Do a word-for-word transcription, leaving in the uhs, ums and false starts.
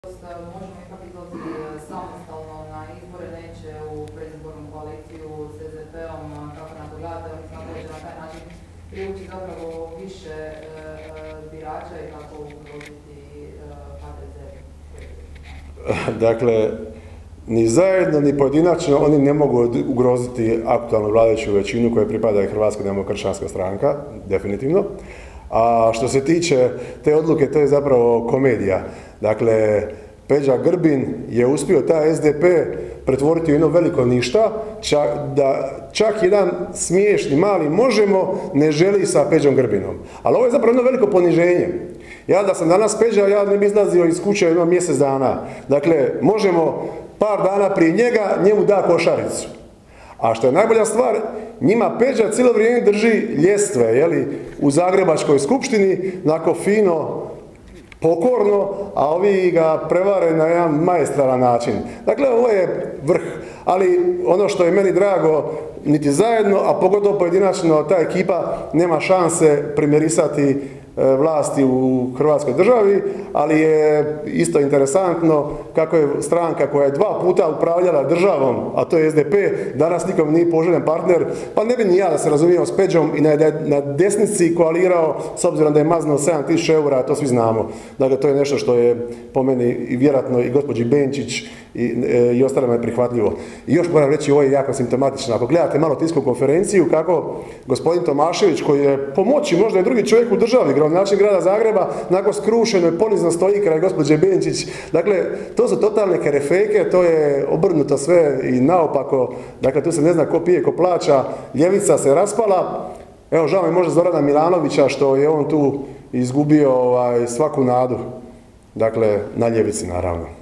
Možemo ipak izlaziti samostalno na izbore, neće u predizbornu koaliciju s es de pe-om, kako na to gledate, oni smatraju da će na taj način privući zapravo više birača i kako ugroziti ha de ze. Dakle, ni zajedno, ni pojedinačno oni ne mogu ugroziti aktualnu vladajuću većinu koje pripada i Hrvatska demokršćanska stranka, definitivno. A što se tiče te odluke, to je zapravo komedija. Dakle, Peđa Grbin je uspio taj es de pe pretvoriti u jedno veliko ništa, čak, da čak jedan smiješni mali Možemo ne želi sa Peđom Grbinom. Ali ovo je zapravo jedno veliko poniženje. Ja da sam danas Peđa, ja ne bi izlazio iz kuće jedno mjesec dana. Dakle, Možemo par dana prije njega njemu da košaricu. A što je najbolja stvar, njima Peđa cijelo vrijeme drži ljestve, jeli, u Zagrebačkoj skupštini, onako fino, pokorno, a ovi ga prevare na jedan maestralan način. Dakle, ovo je vrh, ali ono što je meni drago, niti zajedno, a pogotovo pojedinačno, ta ekipa nema šanse primjerisati vlasti u Hrvatskoj državi, ali je isto interesantno kako je stranka koja je dva puta upravljala državom, a to je es de pe, danas nikom nije poželjen partner, pa ne bi ni ja da se razumijemo s Peđom i na desnici koalirao, s obzirom da je maznuo sedam tisuća eura, to svi znamo. Dakle, to je nešto što je po meni i vjerojatno i gospođi Benčić i, i ostalima je prihvatljivo. I još moram reći, ovo je jako simptomatično. Ako gledate malo tiskovnu konferenciju, kako gospodin Tomašević, koji je po moći možda i drugi čovjek u državi, gradonačelnik grada Zagreba, nakon skrušeno i ponizno stoji kraj gospođe Benčić. Dakle, to su totalne kerefeke, to je obrnuto sve i naopako. Dakle, tu se ne zna ko pije, ko plaća. Ljevica se raspala. Evo, žao mi možda Zorana Milanovića što je on tu izgubio ovaj, svaku nadu. Dakle, na ljevici naravno.